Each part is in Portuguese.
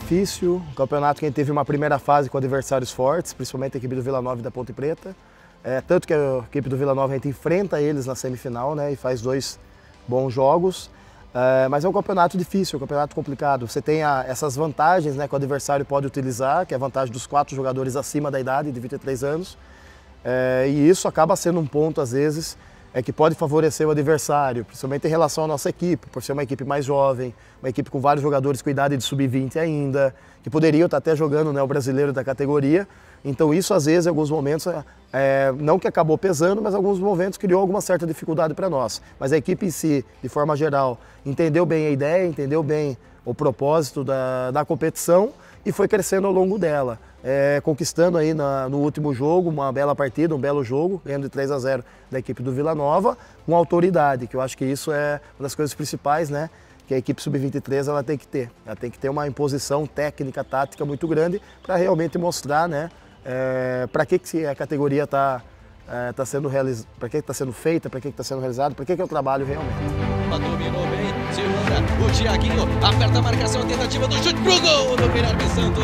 difícil, um campeonato que a gente teve uma primeira fase com adversários fortes, principalmente a equipe do Vila Nova e da Ponte Preta. Tanto que a equipe do Vila Nova a gente enfrenta eles na semifinal, né, e faz 2 bons jogos. Mas é um campeonato difícil, um campeonato complicado. Você tem essas vantagens, né, que o adversário pode utilizar, que é a vantagem dos 4 jogadores acima da idade, de 23 anos. E isso acaba sendo um ponto, às vezes, que pode favorecer o adversário, principalmente em relação à nossa equipe, por ser uma equipe mais jovem, uma equipe com vários jogadores com idade de sub-20 ainda, que poderiam estar até jogando, né, o brasileiro da categoria. Então isso, às vezes, em alguns momentos, não que acabou pesando, mas em alguns momentos criou alguma certa dificuldade para nós. Mas a equipe em si, de forma geral, entendeu bem a ideia, entendeu bem o propósito da competição e foi crescendo ao longo dela. Conquistando aí no último jogo uma bela partida, um belo jogo, ganhando de 3-0 da equipe do Vila Nova, com autoridade, que eu acho que isso é uma das coisas principais, né, que a equipe sub-23 ela tem que ter. Ela tem que ter uma imposição técnica, tática muito grande para realmente mostrar, né, para que a categoria está sendo realizada, para que está sendo feita, para que está sendo realizado, para que é o trabalho realmente. Dominou bem, segura o Thiaguinho, aperta a marcação, a tentativa do chute pro gol do Guilherme Santos.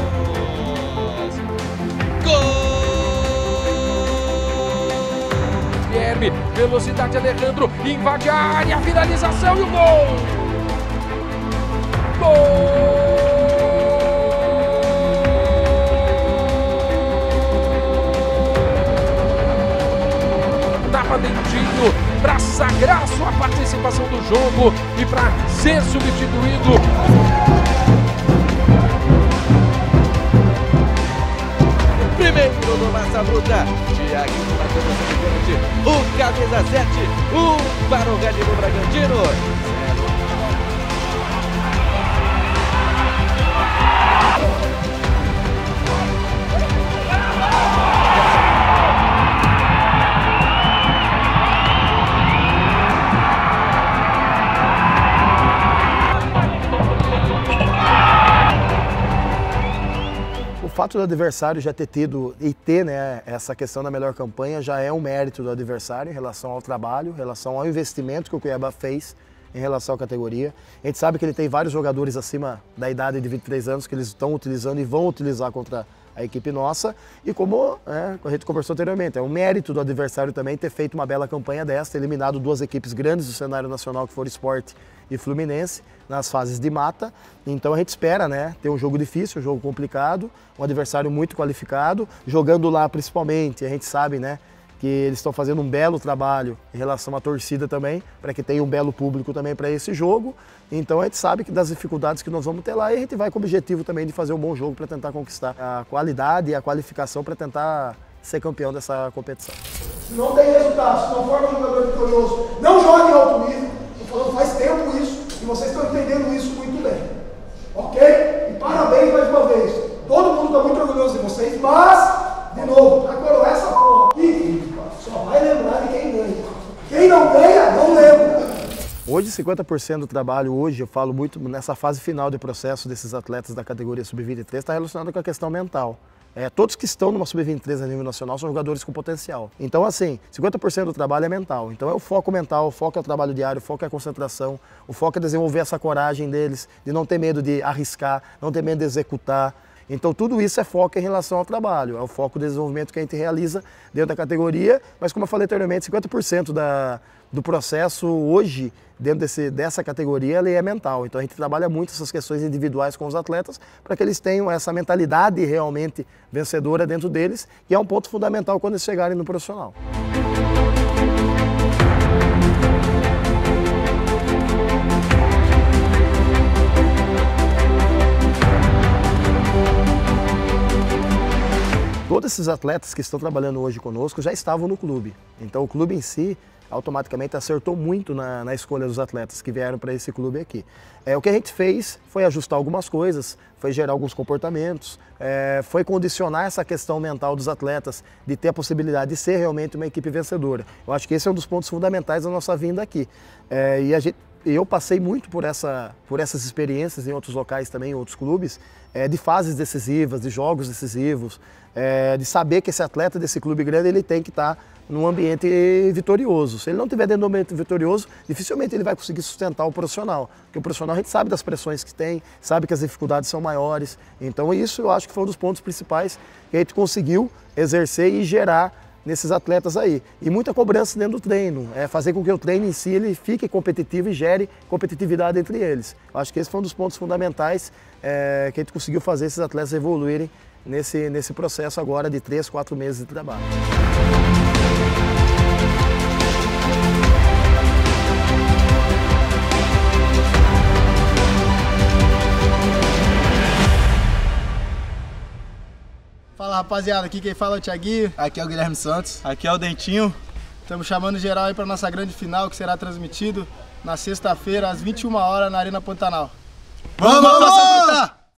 Gol! Guilherme, velocidade, Alejandro, invade a área, finalização e o gol! Gol! Tava dentinho para sagrar sua participação no jogo e para ser substituído. Primeiro no Massa Bruta, Thiaguinho marcando o camisa 7, para o Red Bull Bragantino. O fato do adversário já ter tido e ter, né, essa questão da melhor campanha já é um mérito do adversário em relação ao trabalho, em relação ao investimento que o Cuiabá fez em relação à categoria. A gente sabe que ele tem vários jogadores acima da idade de 23 anos que eles estão utilizando e vão utilizar contra a equipe nossa. E como a gente conversou anteriormente, é um mérito do adversário também ter feito uma bela campanha dessa, ter eliminado 2 equipes grandes do cenário nacional, que foram Sport e Fluminense, nas fases de mata. Então a gente espera, né, ter um jogo difícil, um jogo complicado, um adversário muito qualificado, jogando lá principalmente, a gente sabe, né, que eles estão fazendo um belo trabalho em relação à torcida também, para que tenha um belo público também para esse jogo. Então a gente sabe que das dificuldades que nós vamos ter lá, e a gente vai com o objetivo também de fazer um bom jogo para tentar conquistar a qualidade e a qualificação para tentar ser campeão dessa competição. Se não tem resultado, se não for um jogador vitorioso, não jogue em alto nível. Estou falando faz tempo isso e vocês estão entendendo isso muito bem. Ok? E parabéns mais uma vez. Todo mundo está muito orgulhoso de vocês, mas, de novo, para coroar essa porra aqui, só vai lembrar de quem ganha. Quem não ganha, não lembra. Hoje, 50% do trabalho, hoje eu falo muito nessa fase final de processo desses atletas da categoria sub-23, está relacionado com a questão mental. Todos que estão numa sub-23 a nível nacional são jogadores com potencial. Então, assim, 50% do trabalho é mental. Então é o foco mental, o foco é o trabalho diário, o foco é a concentração, o foco é desenvolver essa coragem deles, de não ter medo de arriscar, não ter medo de executar. Então tudo isso é foco em relação ao trabalho, é o foco do desenvolvimento que a gente realiza dentro da categoria, mas como eu falei anteriormente, 50% do processo hoje, dentro dessa categoria, ele é mental. Então a gente trabalha muito essas questões individuais com os atletas, para que eles tenham essa mentalidade realmente vencedora dentro deles, que é um ponto fundamental quando eles chegarem no profissional. Todos esses atletas que estão trabalhando hoje conosco já estavam no clube. Então o clube em si automaticamente acertou muito na escolha dos atletas que vieram para esse clube aqui. O que a gente fez foi ajustar algumas coisas, foi gerar alguns comportamentos, foi condicionar essa questão mental dos atletas de ter a possibilidade de ser realmente uma equipe vencedora. Eu acho que esse é um dos pontos fundamentais da nossa vinda aqui. E eu passei muito por essas experiências em outros locais também, em outros clubes, de fases decisivas, de jogos decisivos, de saber que esse atleta desse clube grande ele tem que estar num ambiente vitorioso. Se ele não estiver dentro do ambiente vitorioso, dificilmente ele vai conseguir sustentar o profissional. Porque o profissional a gente sabe das pressões que tem, sabe que as dificuldades são maiores. Então isso eu acho que foi um dos pontos principais que a gente conseguiu exercer e gerar nesses atletas aí. E muita cobrança dentro do treino, fazer com que o treino em si ele fique competitivo e gere competitividade entre eles. Eu acho que esse foi um dos pontos fundamentais que a gente conseguiu fazer esses atletas evoluírem nesse processo agora de 3, 4 meses de trabalho. Fala rapaziada, aqui quem fala é o Thiaguinho, aqui é o Guilherme Santos, aqui é o Dentinho. Estamos chamando geral aí para nossa grande final que será transmitido na sexta-feira às 21 horas na Arena Pantanal. Vamos!